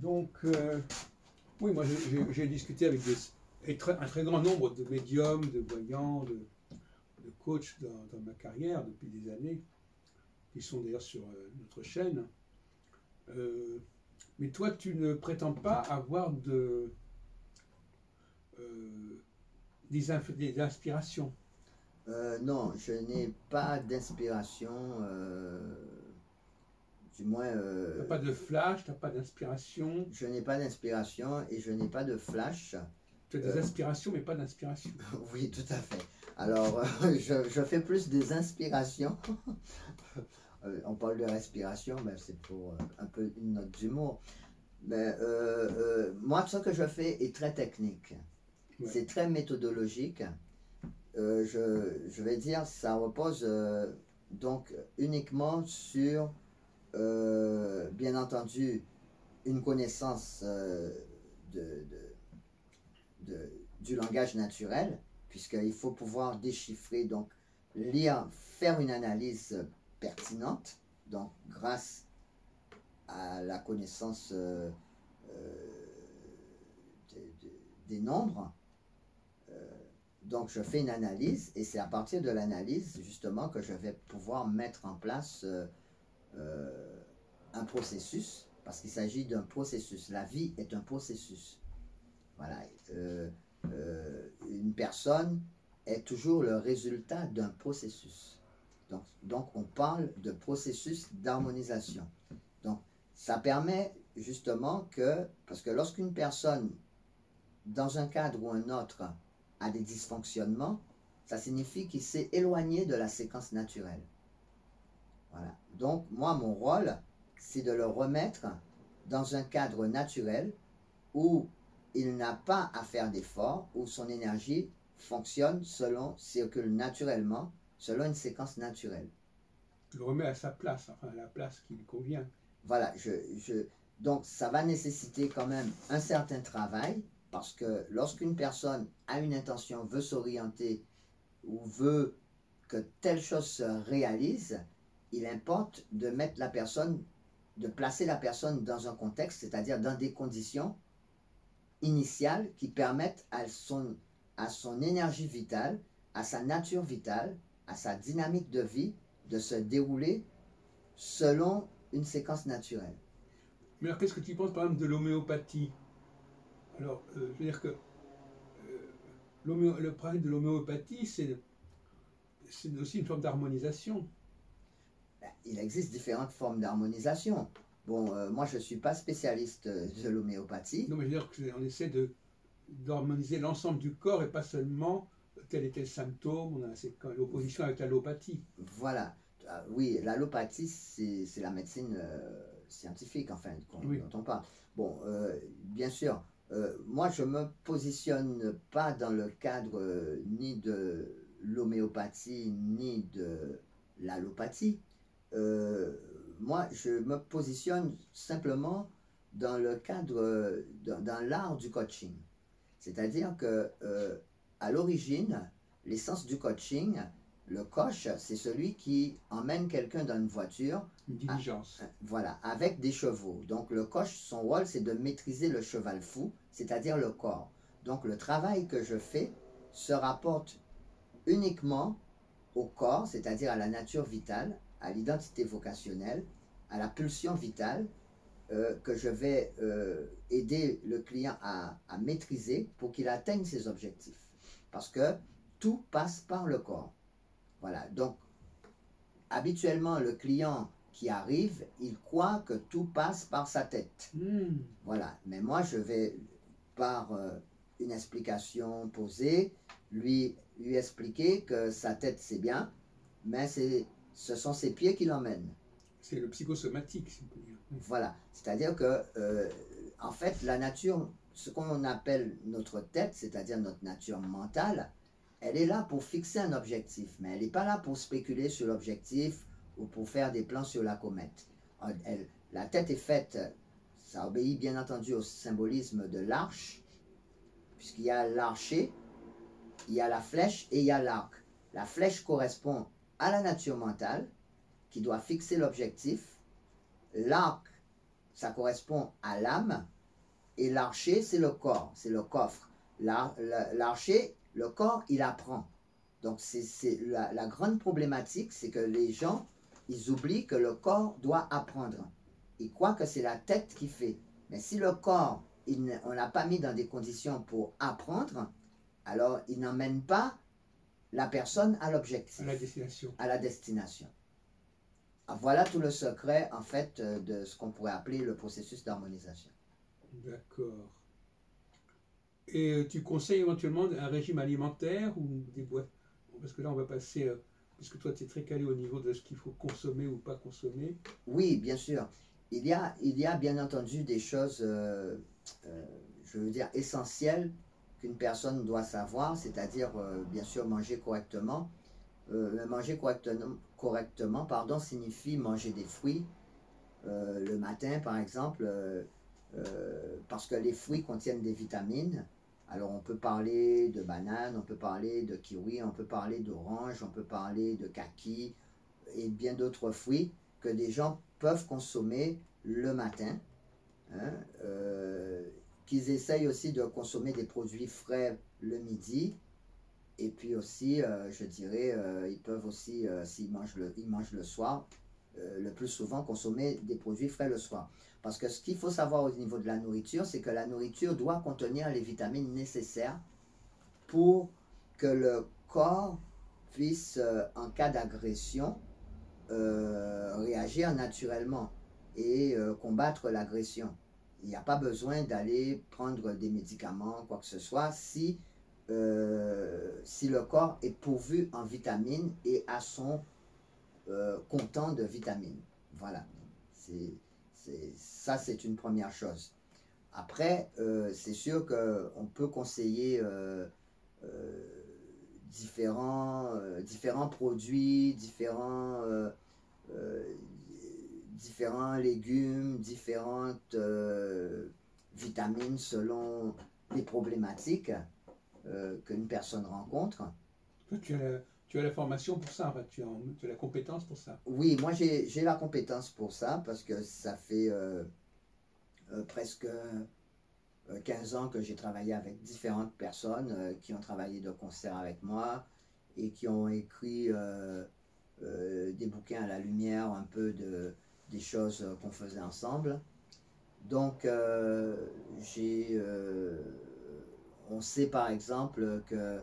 Donc, oui, moi j'ai discuté avec un très grand nombre de médiums, de voyants, de coachs dans ma carrière depuis des années, qui sont d'ailleurs sur notre chaîne. Mais toi, tu ne prétends pas avoir des inspirations. Non, je n'ai pas d'inspiration, du moins, Tu n'as pas de flash, tu n'as pas d'inspiration. je n'ai pas d'inspiration et je n'ai pas de flash. Tu as des aspirations, mais pas d'inspiration. Oui, tout à fait. Alors, je fais plus des inspirations. On parle de respiration, mais c'est pour un peu une note d'humour. Mais moi, ce que je fais est très technique. Ouais. C'est très méthodologique. Je vais dire, ça repose donc uniquement sur, bien entendu, une connaissance de, du langage naturel, puisqu'il faut pouvoir déchiffrer, donc lire, faire une analyse pertinente, donc grâce à la connaissance des nombres. Donc je fais une analyse et c'est à partir de l'analyse justement que je vais pouvoir mettre en place un processus, parce qu'il s'agit d'un processus. La vie est un processus. Voilà. Une personne est toujours le résultat d'un processus. Donc on parle de processus d'harmonisation. Donc ça permet justement que, parce que lorsqu'une personne, dans un cadre ou un autre, a des dysfonctionnements, ça signifie qu'il s'est éloigné de la séquence naturelle. Voilà. Donc moi, mon rôle, c'est de le remettre dans un cadre naturel où il n'a pas à faire d'efforts, où son énergie fonctionne circule naturellement, selon une séquence naturelle. Tu le remets à sa place, enfin à la place qui lui convient. Voilà, donc ça va nécessiter quand même un certain travail, parce que lorsqu'une personne a une intention, veut s'orienter, ou veut que telle chose se réalise, il importe de mettre la personne, de placer la personne dans un contexte, c'est-à-dire dans des conditions initiales qui permettent à son énergie vitale, à sa nature vitale, à sa dynamique de vie, de se dérouler selon une séquence naturelle. Mais alors, qu'est-ce que tu penses par exemple de l'homéopathie? Alors, je veux dire que le principe de l'homéopathie, c'est aussi une forme d'harmonisation. Il existe différentes formes d'harmonisation. Bon, moi je ne suis pas spécialiste de l'homéopathie. Non, mais je veux dire qu'on essaie d'harmoniser l'ensemble du corps et pas seulement tel et tel symptôme. On a l'opposition avec l'allopathie. Voilà. Oui, l'allopathie, c'est la médecine scientifique, enfin, dont on parle. Bon, bien sûr, moi je ne me positionne pas dans le cadre ni de l'homéopathie, ni de l'allopathie. Moi, je me positionne simplement dans le cadre, dans l'art du coaching. C'est-à-dire que, à l'origine, l'essence du coaching, le coach, c'est celui qui emmène quelqu'un dans une voiture. Une diligence. Voilà, avec des chevaux. Donc le coach, son rôle, c'est de maîtriser le cheval fou, c'est-à-dire le corps. Donc le travail que je fais se rapporte uniquement au corps, c'est-à-dire à la nature vitale, à l'identité vocationnelle, à la pulsion vitale, que je vais aider le client à maîtriser pour qu'il atteigne ses objectifs. Parce que tout passe par le corps. Voilà, donc habituellement le client qui arrive, il croit que tout passe par sa tête. Voilà, mais moi je vais, par une explication posée, lui expliquer que sa tête c'est bien, mais ce sont ses pieds qui l'emmènent. C'est le psychosomatique, si on peut dire. Voilà, c'est-à-dire que, en fait, la nature, ce qu'on appelle notre tête, c'est-à-dire notre nature mentale, elle est là pour fixer un objectif, mais elle n'est pas là pour spéculer sur l'objectif ou pour faire des plans sur la comète. La tête est faite, ça obéit bien entendu au symbolisme de l'arche, puisqu'il y a l'archer, il y a la flèche et il y a l'arc. La flèche correspond à la nature mentale, qui doit fixer l'objectif. L'arc, ça correspond à l'âme, et l'archer, c'est le corps, c'est le coffre. L'archer, le corps, il apprend. Donc, la grande problématique, c'est que les gens, ils oublient que le corps doit apprendre. Ils croient que c'est la tête qui fait. Mais si le corps, on l'a pas mis dans des conditions pour apprendre, alors il n'emmène pas la personne à l'objectif. À la destination. À la destination. Voilà tout le secret, en fait, de ce qu'on pourrait appeler le processus d'harmonisation. D'accord. Et tu conseilles éventuellement un régime alimentaire ou des boîtes? Parce que là, on va passer, puisque toi, tu es très calé au niveau de ce qu'il faut consommer ou pas consommer. Oui, bien sûr. Il y a bien entendu des choses, je veux dire, essentielles qu'une personne doit savoir, c'est-à-dire, bien sûr, manger correctement. Manger correctement, pardon, signifie manger des fruits le matin, par exemple, parce que les fruits contiennent des vitamines. Alors, on peut parler de bananes, on peut parler de kiwi, on peut parler d'orange, on peut parler de kaki et bien d'autres fruits que des gens peuvent consommer le matin. Hein, qu'ils essayent aussi de consommer des produits frais le midi. Et puis aussi, je dirais, ils peuvent aussi, s'ils mangent le soir, le plus souvent consommer des produits frais le soir. Parce que ce qu'il faut savoir au niveau de la nourriture, c'est que la nourriture doit contenir les vitamines nécessaires pour que le corps puisse, en cas d'agression, réagir naturellement et combattre l'agression. Il n'y a pas besoin d'aller prendre des médicaments, quoi que ce soit, si le corps est pourvu en vitamines et à son content de vitamines. Voilà. Ça, c'est une première chose. Après, c'est sûr qu'on peut conseiller différents produits, différents légumes, différentes vitamines selon les problématiques qu'une personne rencontre. Toi, tu as la formation pour ça, en fait. Tu as la compétence pour ça. Oui, moi j'ai la compétence pour ça parce que ça fait presque 15 ans que j'ai travaillé avec différentes personnes qui ont travaillé de concert avec moi et qui ont écrit des bouquins à la lumière un peu des choses qu'on faisait ensemble. Donc, on sait par exemple que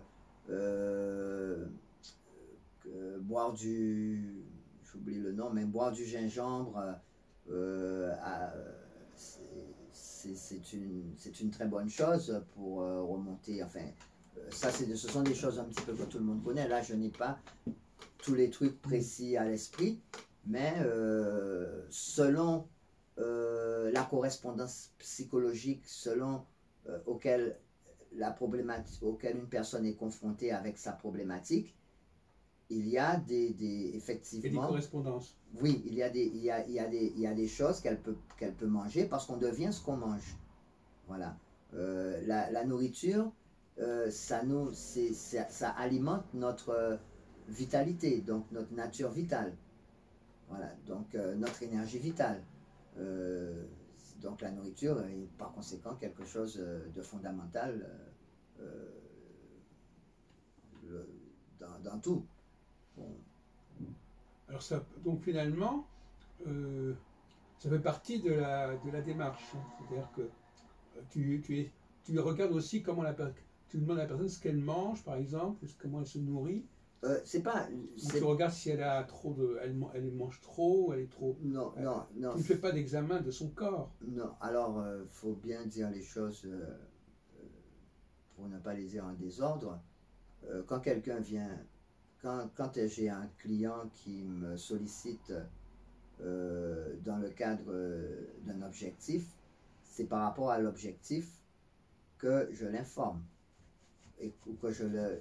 boire j'oublie le nom, mais boire du gingembre, c'est une très bonne chose pour remonter, enfin, ce sont des choses un petit peu que tout le monde connaît. Là, je n'ai pas tous les trucs précis à l'esprit, mais selon la correspondance psychologique, selon auquel une personne est confrontée avec sa problématique, il y a effectivement... Et des correspondances. Oui, il y a des choses qu'elle peut manger parce qu'on devient ce qu'on mange. Voilà. La nourriture, ça alimente notre vitalité, donc notre nature vitale. Voilà, donc notre énergie vitale. Donc la nourriture est par conséquent quelque chose de fondamental dans tout. Bon. Alors donc finalement, ça fait partie de la démarche. Hein. C'est-à-dire que tu regardes aussi comment tu demandes à la personne ce qu'elle mange, par exemple, comment elle se nourrit. Tu regardes si elle a elle mange trop, elle est trop. Non. Tu ne fais pas d'examen de son corps. Non. Alors, faut bien dire les choses pour ne pas les dire en désordre. Quand quelqu'un vient, quand j'ai un client qui me sollicite dans le cadre d'un objectif, c'est par rapport à l'objectif que je l'informe ou que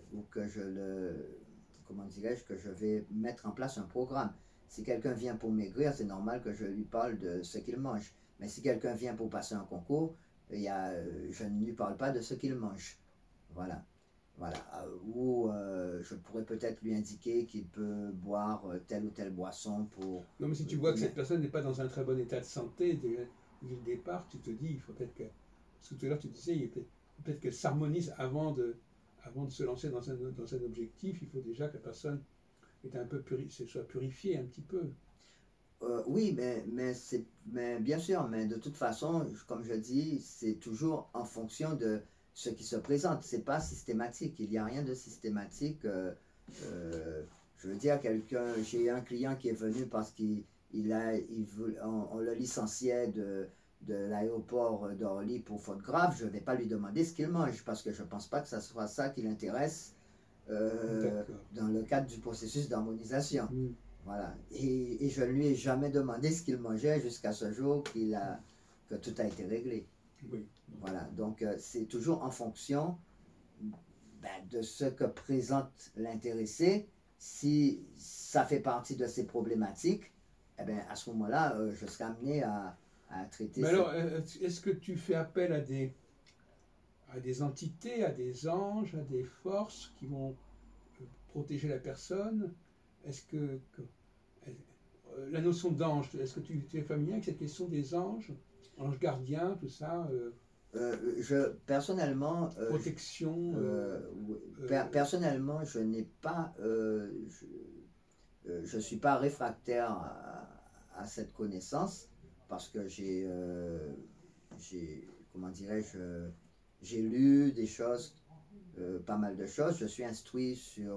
comment dirais-je, que je vais mettre en place un programme. Si quelqu'un vient pour maigrir, c'est normal que je lui parle de ce qu'il mange. Mais si quelqu'un vient pour passer un concours, je ne lui parle pas de ce qu'il mange. Voilà. Ou je pourrais peut-être lui indiquer qu'il peut boire telle ou telle boisson pour... Non, mais si tu vois que cette personne n'est pas dans un très bon état de santé, dès le départ, tu te dis, il faut peut-être que, parce que tout à l'heure tu disais, il peut-être qu'elle s'harmonise avant de se lancer dans un objectif, il faut déjà que la personne est un peu soit purifiée un petit peu. Oui, mais bien sûr, mais de toute façon, comme je dis, c'est toujours en fonction de ce qui se présente. C'est pas systématique. Il n'y a rien de systématique. Je veux dire, j'ai un client qui est venu parce on le licenciait de l'aéroport d'Orly pour faute grave. Je ne vais pas lui demander ce qu'il mange parce que je ne pense pas que ce soit ça qui l'intéresse dans le cadre du processus d'harmonisation. Mm. Voilà. Et je ne lui ai jamais demandé ce qu'il mangeait jusqu'à ce jour que tout a été réglé. Oui. Voilà. Donc, c'est toujours en fonction de ce que présente l'intéressé. Si ça fait partie de ses problématiques, eh bien, à ce moment-là, je serai amené à traiter Mais alors, est-ce que tu fais appel à des entités, à des anges, à des forces qui vont protéger la personne? Est-ce que la notion d'ange, est-ce que tu es familier avec cette question des anges, anges gardiens, tout ça personnellement, protection personnellement, je n'ai pas, je suis pas réfractaire à cette connaissance parce que comment dirais-je, j'ai lu des choses, pas mal de choses. Je suis instruit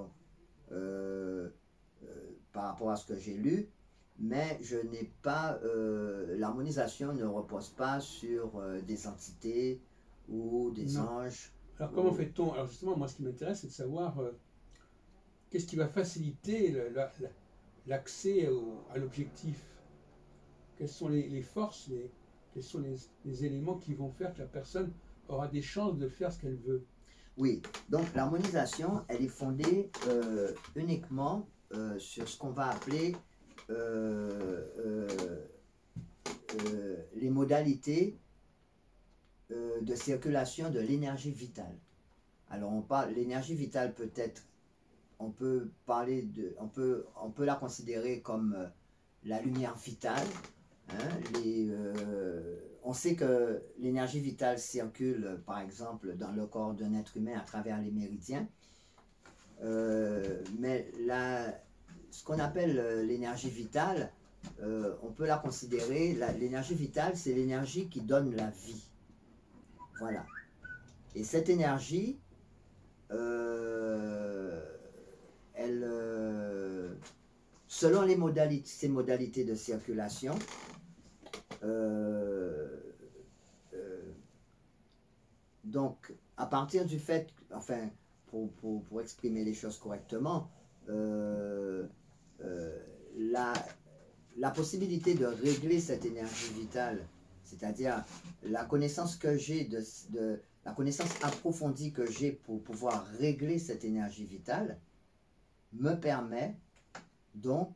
par rapport à ce que j'ai lu, mais je n'ai pas, l'harmonisation ne repose pas sur des entités ou des anges. Alors comment fait-on? Alors justement, moi ce qui m'intéresse, c'est de savoir qu'est-ce qui va faciliter l'accès à l'objectif. Quelles sont les forces, quels sont les éléments qui vont faire que la personne aura des chances de faire ce qu'elle veut? Oui, donc l'harmonisation, elle est fondée uniquement sur ce qu'on va appeler les modalités de circulation de l'énergie vitale. Alors on parle, l'énergie vitale peut-être, on peut la considérer comme la lumière vitale. On sait que l'énergie vitale circule, par exemple, dans le corps d'un être humain à travers les méridiens. Mais ce qu'on appelle l'énergie vitale, on peut la considérer, l'énergie vitale, c'est l'énergie qui donne la vie. Voilà. Et cette énergie, selon ces modalités de circulation, donc à partir du fait, enfin, pour exprimer les choses correctement, la possibilité de régler cette énergie vitale, c'est-à-dire la connaissance que j'ai la connaissance approfondie que j'ai pour pouvoir régler cette énergie vitale, me permet donc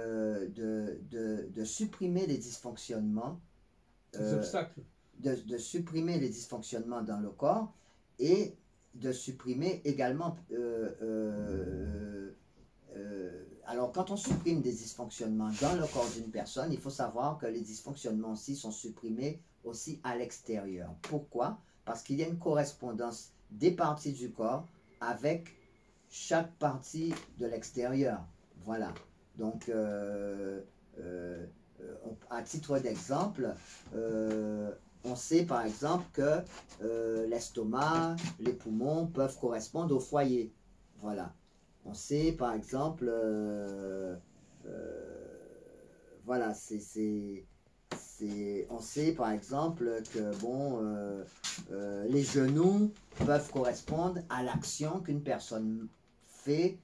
de supprimer les dysfonctionnements, les obstacles, de supprimer les dysfonctionnements dans le corps et de supprimer également. Alors, quand on supprime des dysfonctionnements dans le corps d'une personne, il faut savoir que les dysfonctionnements aussi sont supprimés aussi à l'extérieur. Pourquoi? Parce qu'il y a une correspondance des parties du corps avec chaque partie de l'extérieur. Voilà. Donc, à titre d'exemple, on sait par exemple que l'estomac, les poumons peuvent correspondre au foyer. Voilà. On sait par exemple, voilà, on sait par exemple que bon, les genoux peuvent correspondre à l'action qu'une personne fait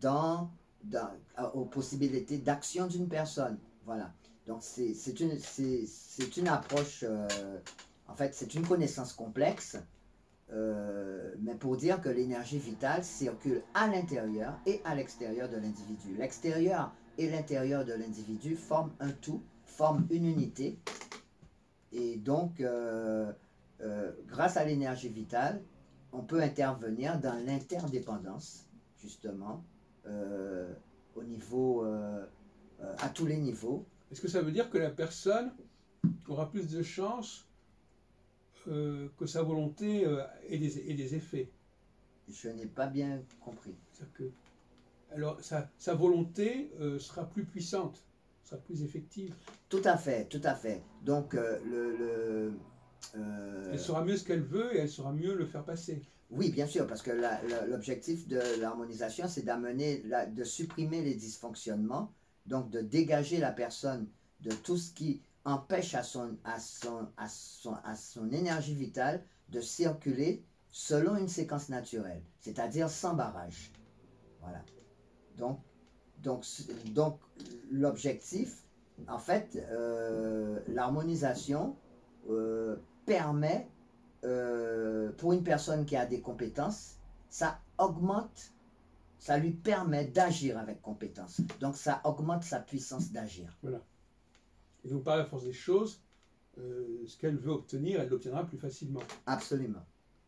aux possibilités d'action d'une personne. Voilà. Donc c'est une approche, en fait c'est une connaissance complexe, mais pour dire que l'énergie vitale circule à l'intérieur et à l'extérieur de l'individu. L'extérieur et l'intérieur de l'individu forment un tout, forment une unité. Et donc, grâce à l'énergie vitale, on peut intervenir dans l'interdépendance, justement, au niveau, à tous les niveaux. Est-ce que ça veut dire que la personne, aura plus de chances que sa volonté ait des effets. Je n'ai pas bien compris. C'est-à-dire que, alors, sa volonté sera plus puissante, sera plus effective. Tout à fait, tout à fait. Donc, Elle saura mieux ce qu'elle veut et elle saura mieux le faire passer. oui, bien sûr, parce que l'objectif de l'harmonisation, c'est de supprimer les dysfonctionnements, donc de dégager la personne de tout ce qui empêche à son énergie vitale de circuler selon une séquence naturelle, c'est-à-dire sans barrage. Voilà. Donc l'objectif, en fait, l'harmonisation permet, pour une personne qui a des compétences, ça augmente, ça lui permet d'agir avec compétence. Donc ça augmente sa puissance d'agir. Voilà. Et donc par la force des choses, ce qu'elle veut obtenir, elle l'obtiendra plus facilement. Absolument.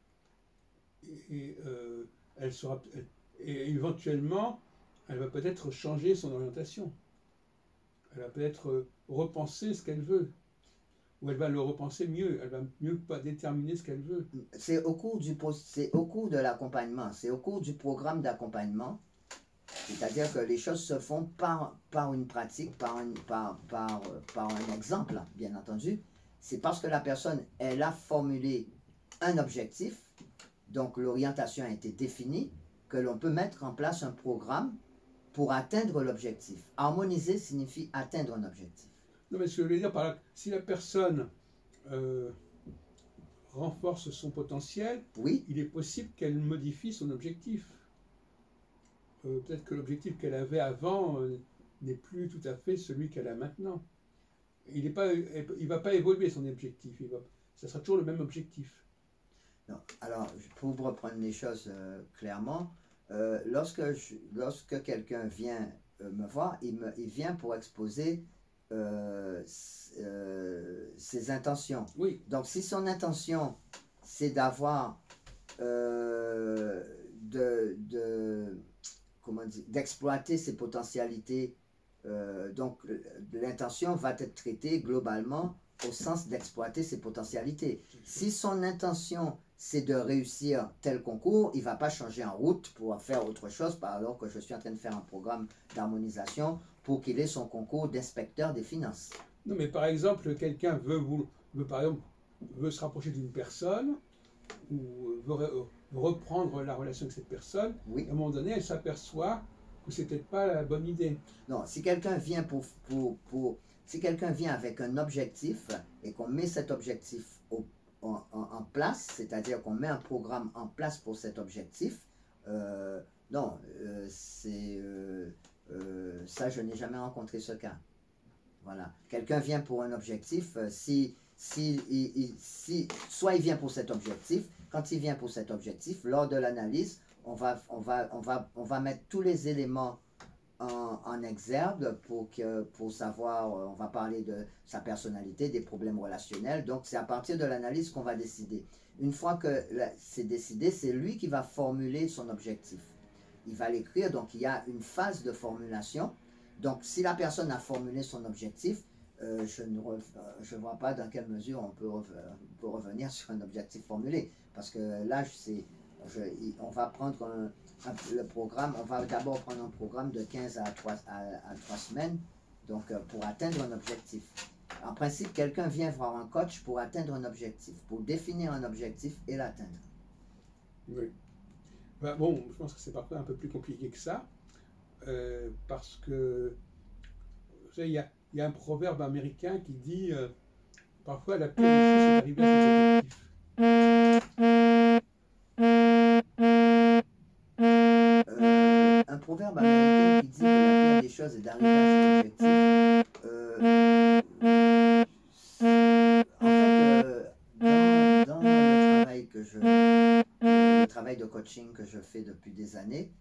Et elle sera, et éventuellement, elle va peut-être changer son orientation. Elle va peut-être repenser ce qu'elle veut. Ou elle va le repenser mieux. Elle va mieux pas déterminer ce qu'elle veut. C'est au cours de l'accompagnement, c'est au cours du programme d'accompagnement. C'est-à-dire que les choses se font par une pratique, par un exemple, bien entendu. C'est parce que la personne, elle a formulé un objectif, donc l'orientation a été définie, que l'on peut mettre en place un programme pour atteindre l'objectif. Harmoniser signifie atteindre un objectif. Non, mais ce que je veux dire par là, si la personne renforce son potentiel, oui, il est possible qu'elle modifie son objectif. Peut-être que l'objectif qu'elle avait avant n'est plus tout à fait celui qu'elle a maintenant. Il ne va pas évoluer son objectif. Ça sera toujours le même objectif. Non. Alors, pour reprendre les choses clairement, lorsque quelqu'un vient me voir, il vient pour exposer ses intentions. Oui. Donc, si son intention, c'est d'avoir d'exploiter ses potentialités, donc l'intention va être traitée globalement au sens d'exploiter ses potentialités. Si son intention, c'est de réussir tel concours, il ne va pas changer en route pour faire autre chose, alors que je suis en train de faire un programme d'harmonisation pour qu'il ait son concours d'inspecteur des finances. Non, mais par exemple, quelqu'un veut se rapprocher d'une personne ou veut reprendre la relation avec cette personne. Oui. À un moment donné, elle s'aperçoit que c'est peut-être pas la bonne idée. Non, si quelqu'un vient si quelqu'un vient avec un objectif et qu'on met cet objectif en place, c'est-à-dire qu'on met un programme en place pour cet objectif, non, ça, je n'ai jamais rencontré ce cas. Voilà. Quelqu'un vient pour un objectif, soit il vient pour cet objectif, quand il vient pour cet objectif, lors de l'analyse, on va mettre tous les éléments en exergue pour savoir, on va parler de sa personnalité, des problèmes relationnels. Donc, c'est à partir de l'analyse qu'on va décider. Une fois que c'est décidé, c'est lui qui va formuler son objectif. Il va l'écrire, donc il y a une phase de formulation. Donc, si la personne a formulé son objectif, je ne vois pas dans quelle mesure on peut revenir sur un objectif formulé. Parce que là, on va prendre le programme, on va d'abord prendre un programme de 15 à 3 semaines, donc pour atteindre un objectif. En principe, quelqu'un vient voir un coach pour atteindre un objectif, pour définir un objectif et l'atteindre. Oui. Ben bon, je pense que c'est parfois un peu plus compliqué que ça, parce que, vous savez, il y a un proverbe américain qui dit parfois la pire des choses, c'est d'arriver à ses objectifs. Un proverbe américain qui dit que la pire des choses est d'arriver à ses objectifs. En fait, dans le travail de coaching que je fais depuis des années,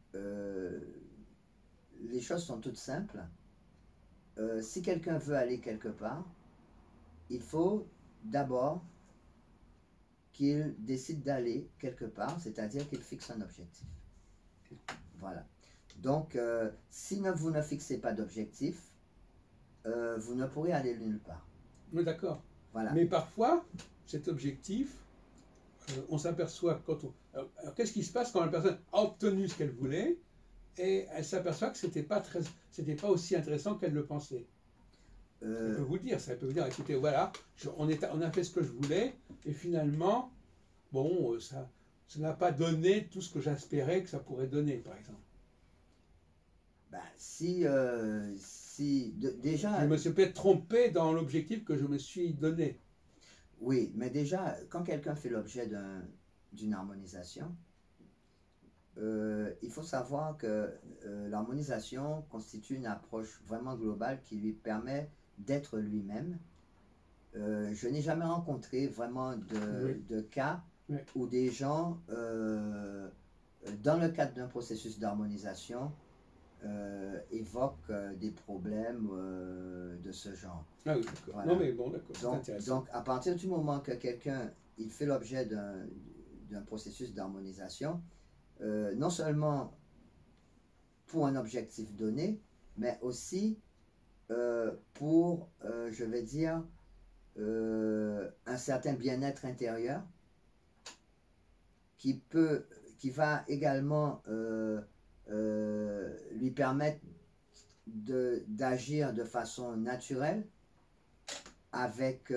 les choses sont toutes simples. Si quelqu'un veut aller quelque part, il faut d'abord qu'il décide d'aller quelque part, c'est-à-dire qu'il fixe un objectif. Voilà. Donc, si vous ne fixez pas d'objectif, vous ne pourrez aller nulle part. Oui, d'accord. Voilà. Mais parfois, cet objectif, on s'aperçoit quand on. Alors, qu'est-ce qui se passe quand la personne a obtenu ce qu'elle voulait et elle s'aperçoit que c'était pas aussi intéressant qu'elle le pensait. Elle peut vous le dire, ça peut vous dire, écoutez, voilà, on a fait ce que je voulais et finalement, bon, ça n'a pas donné tout ce que j'espérais que ça pourrait donner, par exemple. Ben, déjà, Je me suis peut-être trompé dans l'objectif que je me suis donné. oui, mais déjà, quand quelqu'un fait l'objet d'une harmonisation, il faut savoir que l'harmonisation constitue une approche vraiment globale qui lui permet d'être lui-même. Je n'ai jamais rencontré vraiment Oui. de cas Oui. où des gens, dans le cadre d'un processus d'harmonisation, évoquent des problèmes de ce genre. Ah oui, d'accord. Voilà. Non, mais bon, d'accord, c'est intéressant. Donc, à partir du moment que quelqu'un il fait l'objet d'un processus d'harmonisation, non seulement pour un objectif donné, mais aussi pour, je vais dire, un certain bien-être intérieur qui va également lui permettre d'agir de façon naturelle avec,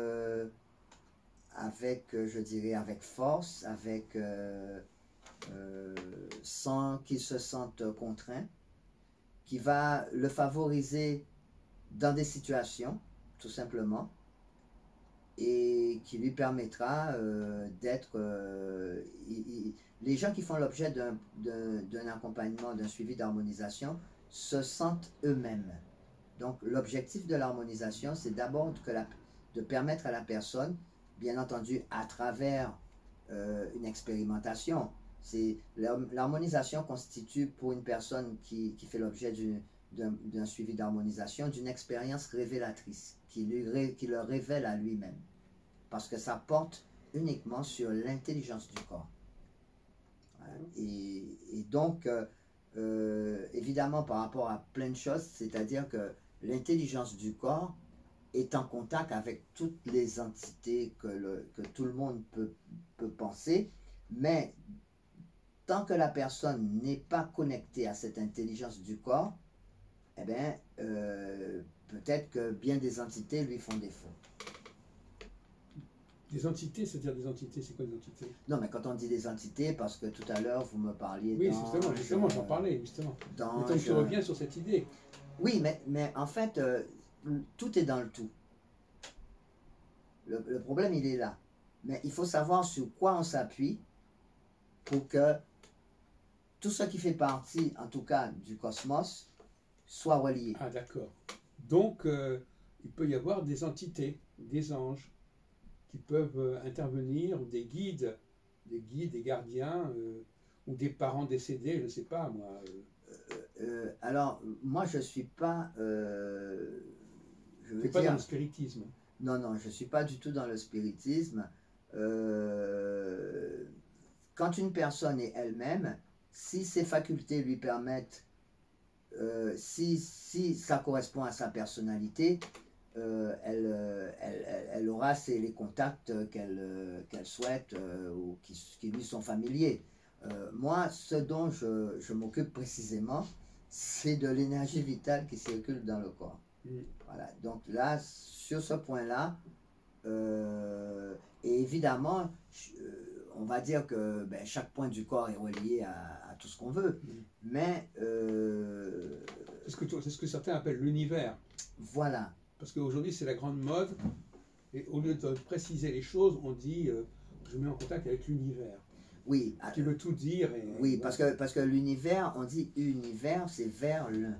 je dirais, avec force, sans qu'il se sente contraint, qui va le favoriser dans des situations, tout simplement, et qui lui permettra d'être... les gens qui font l'objet d'un accompagnement, d'un suivi d'harmonisation, se sentent eux-mêmes. Donc l'objectif de l'harmonisation, c'est d'abord de permettre à la personne, bien entendu à travers une expérimentation, l'harmonisation constitue pour une personne qui fait l'objet d'un suivi d'harmonisation, d'une expérience révélatrice, qui le révèle à lui-même. Parce que ça porte uniquement sur l'intelligence du corps. Voilà. Et donc, évidemment, par rapport à plein de choses, c'est-à-dire que l'intelligence du corps est en contact avec toutes les entités que tout le monde peut penser, mais tant que la personne n'est pas connectée à cette intelligence du corps, eh bien, peut-être que bien des entités lui font défaut. Des entités, c'est-à-dire des entités, c'est quoi des entités? Non, mais quand on dit des entités, parce que tout à l'heure, vous me parliez oui, justement, j'en parlais, justement. Donc tu reviens sur cette idée. Oui, mais en fait, tout est dans le tout. Le problème, il est là. Mais il faut savoir sur quoi on s'appuie pour que tout ce qui fait partie, en tout cas, du cosmos, soit relié. Ah, d'accord. Donc, il peut y avoir des entités, des anges, qui peuvent intervenir, ou des guides, des gardiens, ou des parents décédés, je ne sais pas, moi. Alors, moi, je ne suis pas... je veux pas dans le spiritisme. Non, non, je ne suis pas du tout dans le spiritisme. Quand une personne est elle-même, si ses facultés lui permettent, si ça correspond à sa personnalité, elle aura les contacts qu'elle souhaite ou qui lui sont familiers. Moi, ce dont je m'occupe précisément, c'est de l'énergie vitale qui circule dans le corps. Voilà. Donc là, sur ce point-là, et évidemment, on va dire que chaque point du corps est relié à tout ce qu'on veut. Mais... c'est ce que certains appellent l'univers. Voilà. Parce qu'aujourd'hui, c'est la grande mode. Et au lieu de préciser les choses, on dit je mets en contact avec l'univers. Oui. Qui veut tout dire. Oui, parce que l'univers, on dit univers, c'est vers l'un.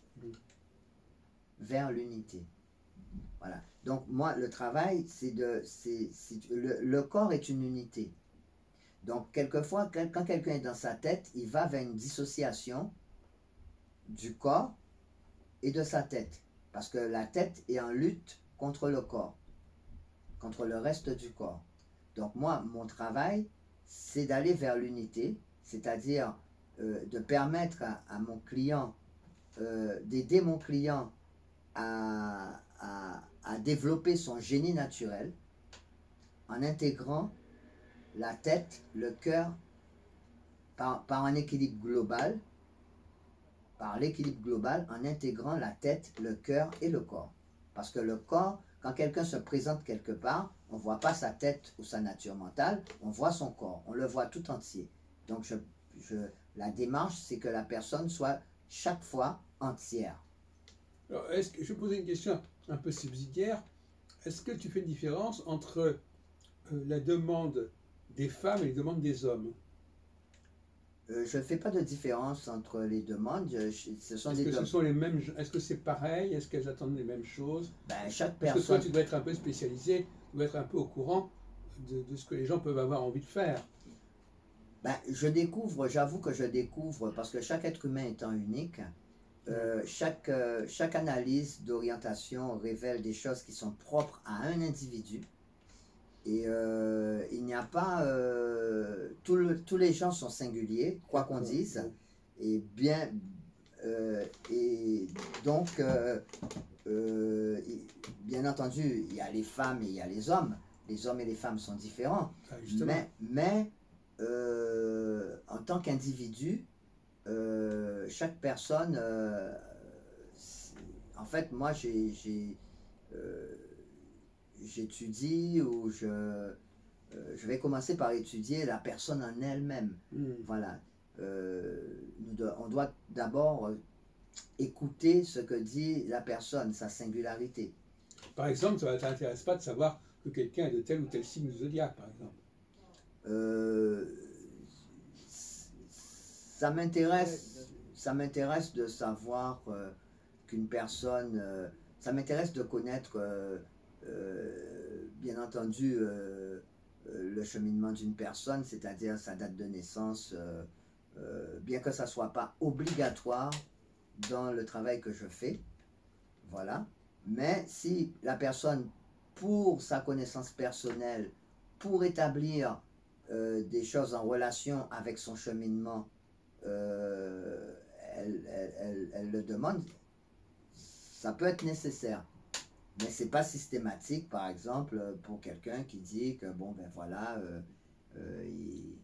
Vers l'unité. Voilà. Donc, moi, le travail, le corps est une unité. Donc, quelquefois, quand quelqu'un est dans sa tête, il va vers une dissociation du corps et de sa tête. Parce que la tête est en lutte contre le corps, contre le reste du corps. Donc, moi, mon travail, c'est d'aller vers l'unité, c'est-à-dire de permettre à mon client, d'aider mon client à à développer son génie naturel en intégrant la tête, le cœur, par un équilibre global, par l'équilibre global, en intégrant la tête, le cœur et le corps. Parce que le corps, quand quelqu'un se présente quelque part, on ne voit pas sa tête ou sa nature mentale, on voit son corps, on le voit tout entier. Donc la démarche, c'est que la personne soit chaque fois entière. Alors, je vais poser une question un peu subsidiaire. Est-ce que tu fais une différence entre la demande des femmes et les demandes des hommes? Je ne fais pas de différence entre les demandes. Ce sont Est-ce que ce sont les mêmes? Est-ce que c'est pareil? Est-ce qu'elles attendent les mêmes choses? Ben, chaque Parce personne. que toi, tu dois être un peu spécialisé, tu dois être un peu au courant de ce que les gens peuvent avoir envie de faire. Ben, j'avoue que je découvre, parce que chaque être humain étant unique, chaque analyse d'orientation révèle des choses qui sont propres à un individu. Et il n'y a pas... tous les gens sont singuliers, quoi qu'on dise. Et donc, bien entendu, il y a les femmes et il y a les hommes. Les hommes et les femmes sont différents. Ah, mais en tant qu'individu, chaque personne... en fait, moi, j'étudie ou je vais commencer par étudier la personne en elle-même. Voilà. On doit d'abord écouter ce que dit la personne, sa singularité. Par exemple, ça ne t'intéresse pas de savoir que quelqu'un est de tel ou tel signe du zodiaque, par exemple? Ça m'intéresse de savoir qu'une personne... ça m'intéresse de connaître... bien entendu, le cheminement d'une personne, c'est-à-dire sa date de naissance, bien que ça ne soit pas obligatoire dans le travail que je fais. Voilà. Mais si la personne, pour sa connaissance personnelle, pour établir des choses en relation avec son cheminement, elle le demande, ça peut être nécessaire. Mais ce n'est pas systématique, par exemple, pour quelqu'un qui dit que, bon, ben voilà, il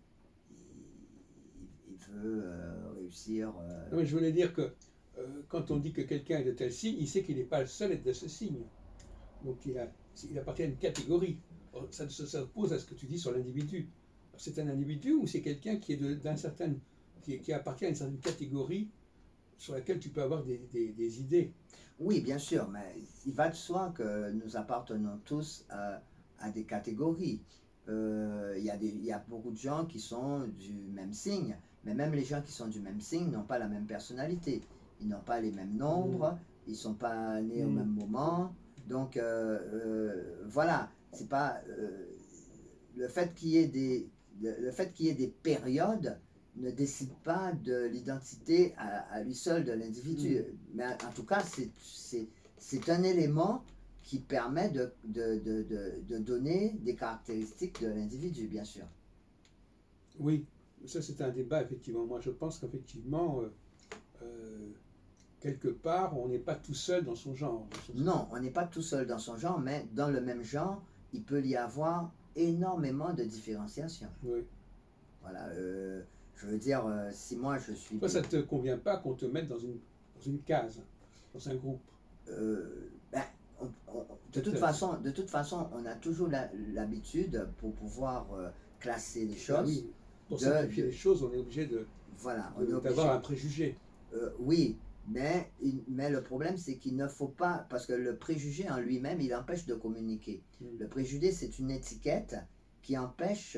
veut réussir. Non, mais je voulais dire que quand on dit que quelqu'un est de tel signe, il sait qu'il n'est pas le seul à être de ce signe. Donc il appartient à une catégorie. Ça s'oppose à ce que tu dis sur l'individu. C'est un individu ou c'est quelqu'un qui est qui appartient à une certaine catégorie sur laquelle tu peux avoir des idées? Oui, bien sûr, mais il va de soi que nous appartenons tous à des catégories. Il y a beaucoup de gens qui sont du même signe, mais même les gens qui sont du même signe n'ont pas la même personnalité. Ils n'ont pas les mêmes nombres, ils ne sont pas nés au même moment. Donc, voilà, c'est pas... le fait qu'il y ait des périodes ne décide pas de l'identité à lui seul de l'individu. Mais en tout cas, c'est un élément qui permet de donner des caractéristiques de l'individu, bien sûr. Oui, ça c'est un débat, effectivement. Moi, je pense qu'effectivement, quelque part, on n'est pas tout seul dans son genre. Non, on n'est pas tout seul dans son genre, mais dans le même genre, il peut y avoir énormément de différenciation. Oui. Voilà. Je veux dire, si moi je suis... Toi, ça ne te convient pas qu'on te mette dans une case, dans un groupe? Ben, de toute façon, on a toujours l'habitude, pour pouvoir classer les choses... Ah oui, pour simplifier les choses, on est obligé d'avoir un préjugé. Oui, mais le problème, c'est qu'il ne faut pas... Parce que le préjugé en lui-même, il empêche de communiquer. Le préjugé, c'est une étiquette qui empêche...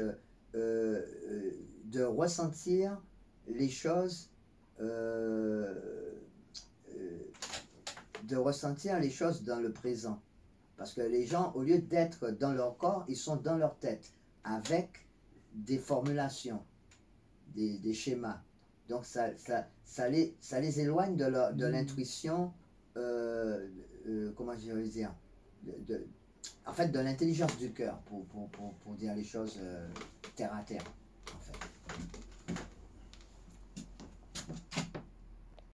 de ressentir les choses dans le présent, parce que les gens, au lieu d'être dans leur corps, ils sont dans leur tête avec des formulations, des schémas. Donc ça les éloigne de l'intuition, comment je vais dire, en fait, de l'intelligence du cœur, pour dire les choses terre à terre, en fait.